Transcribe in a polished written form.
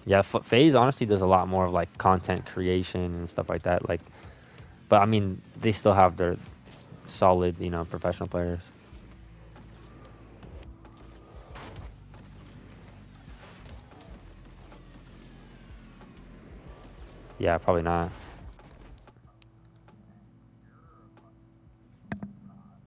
Yeah, FaZe honestly does a lot more of like content creation and stuff like that. Like, but I mean, they still have their solid, you know, professional players. Yeah, probably not.